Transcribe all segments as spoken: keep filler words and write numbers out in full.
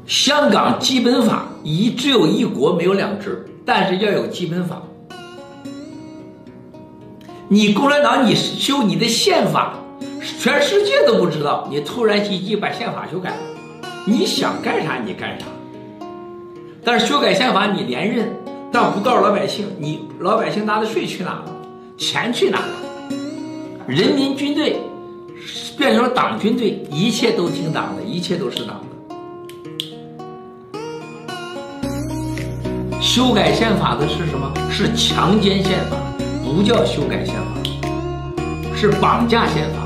香港基本法一只有一国没有两制，但是要有基本法。你共产党你修你的宪法，全世界都不知道，你突然袭击把宪法修改了，你想干啥你干啥。但是修改宪法你连任，但不告诉老百姓，你老百姓拿的税去哪了，钱去哪了？人民军队变成了党军队，一切都听党的，一切都是党的。修改宪法的是什么？是强奸宪法，不叫修改宪法，是绑架宪法。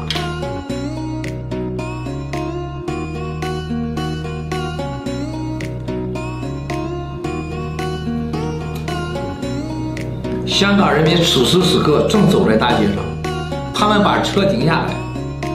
香港人民此时此刻正走在大街上，他们把车停下来，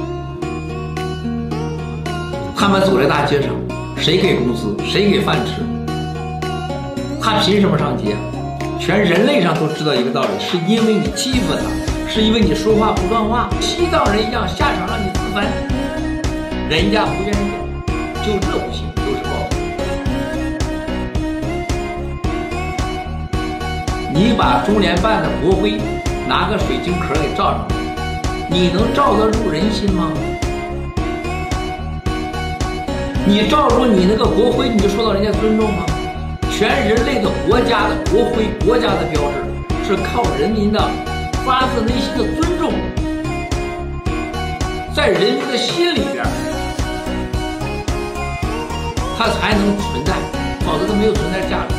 他们走在大街上，谁给工资，谁给饭吃？他凭什么上街？全人类上都知道一个道理，是因为你欺负他，是因为你说话不算话，西藏人一样下场让你自焚，人家不愿意，就这不行，就是报复。你把中联办的国徽拿个水晶壳给罩上，你能罩得住人心吗？你罩住你那个国徽，你就受到人家尊重吗？全人类的国家的国徽、国家的标志，是靠人民的发自内心的尊重，在人民的心里边，它才能存在，否则它没有存在价值。